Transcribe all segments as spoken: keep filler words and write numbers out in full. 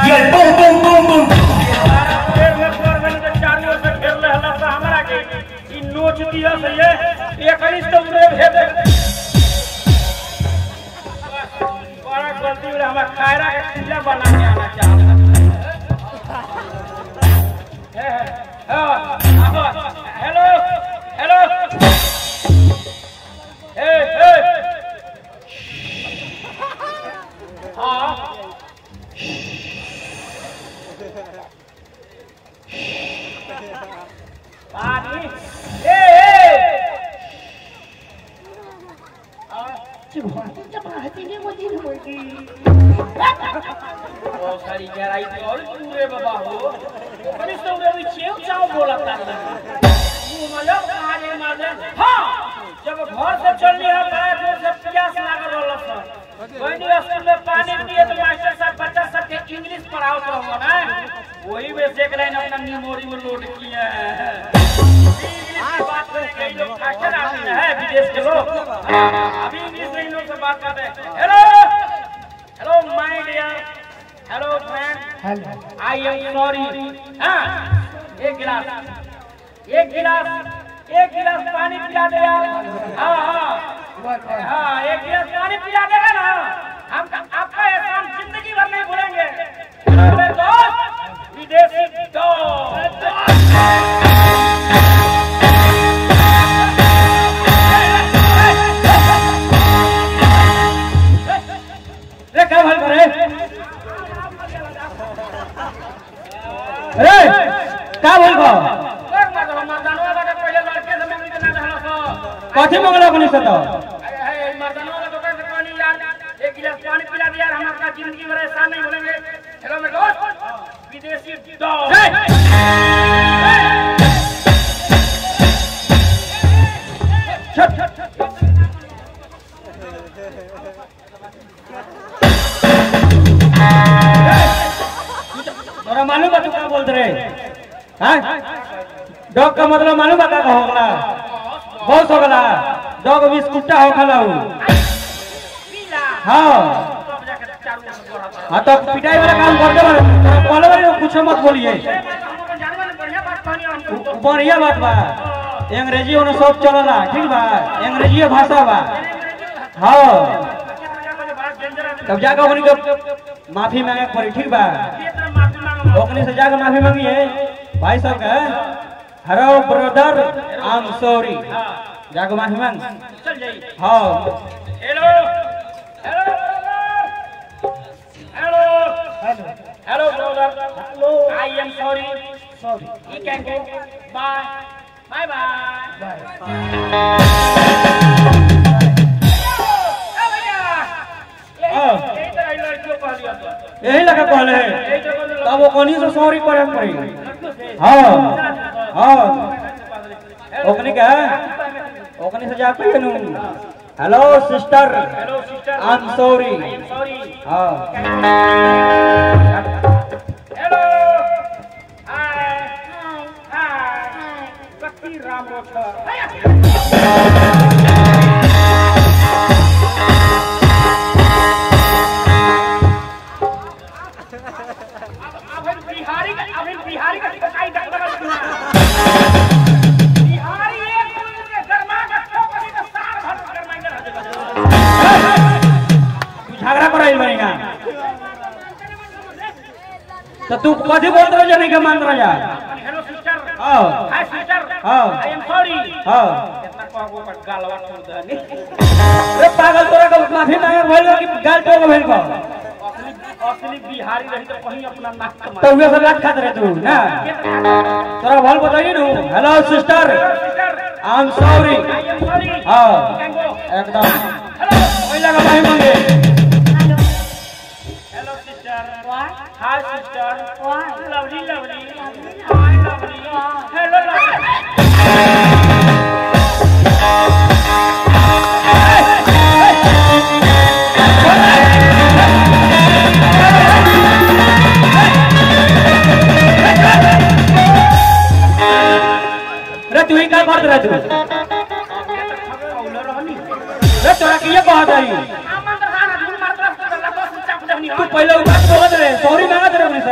ये boom boom boom boom पेड़ में पर में तो चारों ओर से घेर ले हल्ला से हमरा के ई नोच दिया से ये एकनिस तो उड़े भेद बड़ा गलती हो हमरा खायरा के खिला बना के आना चाहता है हेलो हेलो ए ए हां पानी ए ए आ चिढ़ाती चिढ़ाती ने मुझे होगी ओ सारी गहराई और पूरे बाबा हो बड़ी सौरे भी चेव चाव बोलता है मुंह मजा मारे मारे हां जब घर से चलनी है बड़ा जोर से प्यास लागल रहल सर वही स्कूल में पानी पिए तो मास्टर साहब बच्चा सब के इंग्लिश पढ़ाओ तो हो ना वही में से एक लाइन अपना मेमोरी में लोड किया है इंग्लिश बात में कई लोग खाकर आते हैं विदेश के लोग अभी इंग्लिश में इन लोग से बात करते हैं hello hello my dear hello friend I am sorry हां एक गिलास एक गिलास एक गिलास पानी पिला दे यार हां हां हां एक गिलास पानी पिला देगा ना हम आपका एहसान जिंदगी भर नहीं भूलेंगे मेरे दोस्त विदेशी दोस्त रे क्या हाल करे रे का बोल गो मर्दानवा का पहले लड़के से मंगनी के ना रहला कथि मंगला कोनी से तो ए मर्दानवा का दुकान से पानी यार एक गिलास पानी पिला दे यार हम आपका जिंदगी भर एहसान नहीं भूलेंगे हेलो मेरे दोस्त विदेशी दोस्त छट छट तोरा मालूम बा तू का बोलत रे हां डॉग का मतलब मालूम बा का होगला बहुत होगला डॉग बिस्कुटा होखला उ हां हां तो पिटाई वाला काम कर दे बोले वाले कुछ मत बोलिए बढ़िया बात बा अंग्रेजी ओने सब चलला ठीक बा अंग्रेजी भाषा बा हां तब जाके ओकनी के माफी मांगे पड़ी ठीक बा ओकनी से जाके माफी मांगिए भाई साहब का hello brother I am sorry जाके माफी मांग चल जाइए हां hello hello hello hello brother hello I am sorry sorry you can go bye bye bye यही लगा कहले है तब वो कोनी से सॉरी करे पड़ी हां हां ओकनी का ओकनी से जा पे नु hello sister hello sister I am sorry I am sorry हां हेलो हाय हाय कति राम्रो छ बिहारी का अभी बिहारी का कसाई डॉक्टर बिहारी एक पूरे गरमा का ठोकरी का सार भर गरमाएंगे तू झगड़ा कराइल बनेगा तो तू कथि बोलत रह जाने के मान रह जा हेलो सिस्टर हां हाय सिस्टर हां आई एम सॉरी हां इतना कहबो पर गालवा छोड़ दनी रे पागल तोरा का माफी मांगे बोल कि गाल टोक भेल को असली बिहारी रही तो कहीं अपना नाक कमा तो वे सब लाख खात रहे तू ना तोरा भल बताइए नु hello sister I am sorry हां एकदम हेलो ओइ लगा भाई मांगे hello sister what hi sister what lovely lovely hi lovely hello lovely तू ही का करत रह तू रे तोरा के ये कहत रही तू पहले बात बोलत रे सॉरी मांगत रे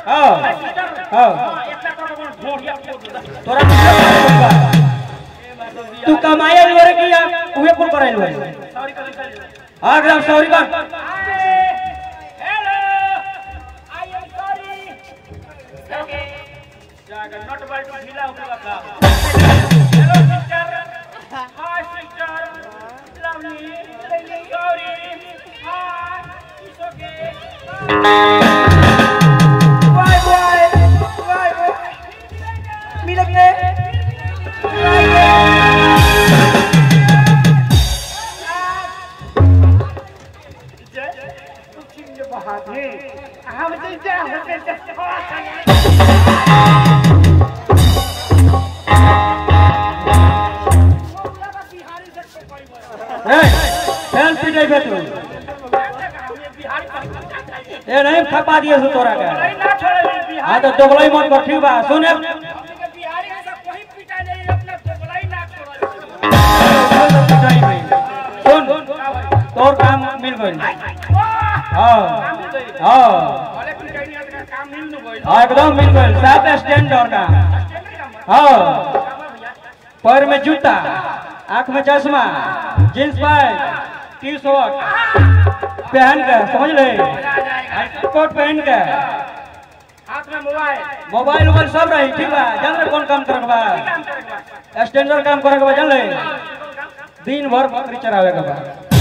हां हां तोरा तू कमाए रे किया उहे कुल कराइल भाई सॉरी कर हां ग्राम सॉरी कर hello I am sorry okay जाकर नॉट बाय टू ढीला हो गया का hello sister hi sister lovely sorry हां it's okay bye bye bye मिलेंगे हम जा ए नहीं खपा दिए सु तोरा का हां तो दोगलाई मन कर ठीक बा सुन बिहारी ऐसा कोई पिटा नहीं अपना दोगलाई ना छोड़ सुन तोर काम मिल गइल हां हां काम मिल न गइल हां एकदम मिल गइल साफ स्टैंड और का हां पैर में जूता आंख में चश्मा जींस पैंट टी शर्ट पहन के समझ ले कोट पहन के हाथ में मोबाइल मोबाइल मोबाइल सब रही ठीक बा जान रे कौन काम करके बा स्टैंडर्ड काम करे के बा जान ले दिन भर बकरी चरावे के बा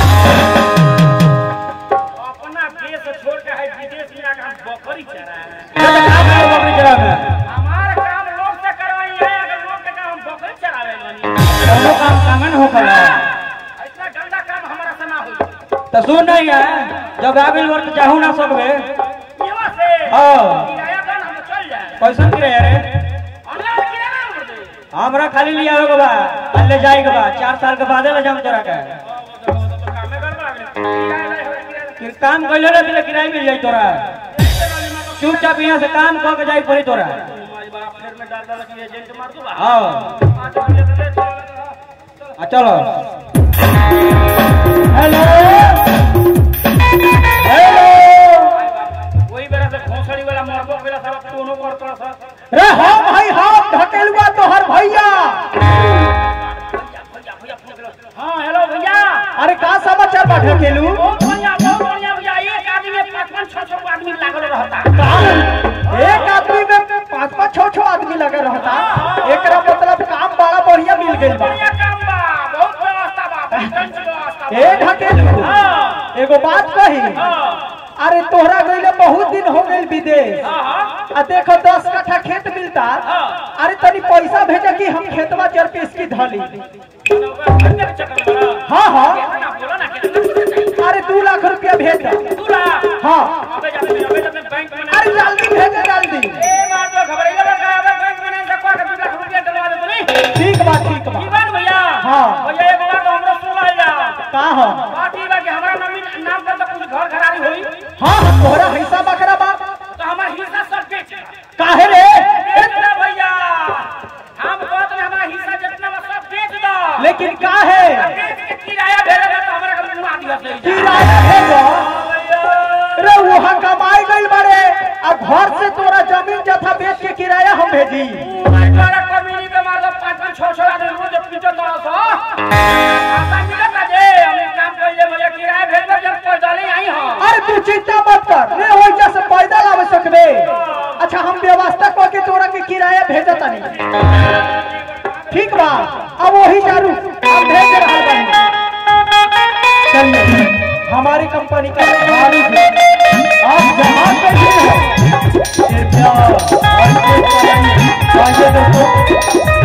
अपना देश छोड़ के है विदेश में आके हम बकरी चरावे ये तो काम है बकरी चरावे हमारा काम लोग से करवाई है अगर लोग के काम हम बकरी चरावे बनी दोनों काम कामन हो कला इतना गंदा काम हमारा से ना हो तो सुन नहीं है जब आबिल वर्त चाहू ना सकबे येवा से हां किराया कन हम चल जाए पैसा किराया रे ऑनलाइन किराया ना दे हमरा खाली लिया होगा बा ले जाए के बा चार साल के बाद ले जाम तोरा के कामे गड़बड़ कि काम कइले रे बिना किराया मिल जाई तोरा चुपचाप यहां से काम क के जाई पड़ी तोरा फिर में डाल डाल के एजेंट मार दो हां आ चलो हेलो हेलो वही बेरा से घोसड़ी वाला मरबो बेरा सब कोनो करतो सा रे हां भाई हां ढकेलुआ तोहर भैया हां हेलो भैया अरे का समाचार बा ढकेलू बहुत बढ़िया बहुत बढ़िया भैया एक आदमी में पांच पांच छह छह आदमी लागल रहता एक आदमी में पांच पांच छह छह आदमी लगे रहता एकरा मतलब काम बड़ा बढ़िया मिल गइल बा बढ़िया काम बा बहुत व्यवस्था बा ए ढकेलू एगो बात कही अरे तोहरा गइले बहुत दिन हो गइल विदेश आ देखो दस कट्ठा खेत मिलता अरे तनी पैसा भेजा कि हम खेतवा चर पे इसकी धली हाँ हाँ अरे दो लाख रुपया भेज हाँ अरे जल्दी भेजे जल्दी ठीक बात ठीक बात भैया हाँ भैया एक बात हमरा सुनाई जा का हो बात ई बा कि हमरा नाम पर तो कुछ घर घरारी होई हां तोहरा हिस्सा बकरा बा तो हमार हिस्सा सब बेच काहे रे भैया हम कहत में हमारा हिस्सा जितना बा सब बेच दो लेकिन काहे बेच के किराया भेजे तो हमरा के मुआ दिया किराया भेजो रे वहां कमाई गइल बड़े आ घर से तोरा जमीन जथा बेच के किराया हम भेजी तोरा कमीनी पे मार दो पांच पांच छह छह आदमी रोज पीछे तोरा सो आता मिलता जे हम काम कइले भैया किराया भेज जब पैसा ले आई हो अरे तू चिंता मत कर रे होई जैसे पैदल आवे सकबे अच्छा हम व्यवस्था क के तोरा के किराया भेजत नहीं ठीक बा अब वही दारू हम भेज रहा बानी चलिए हमारी कंपनी का दारू है आप जहां पे भी हो कृपया और के दोस्तों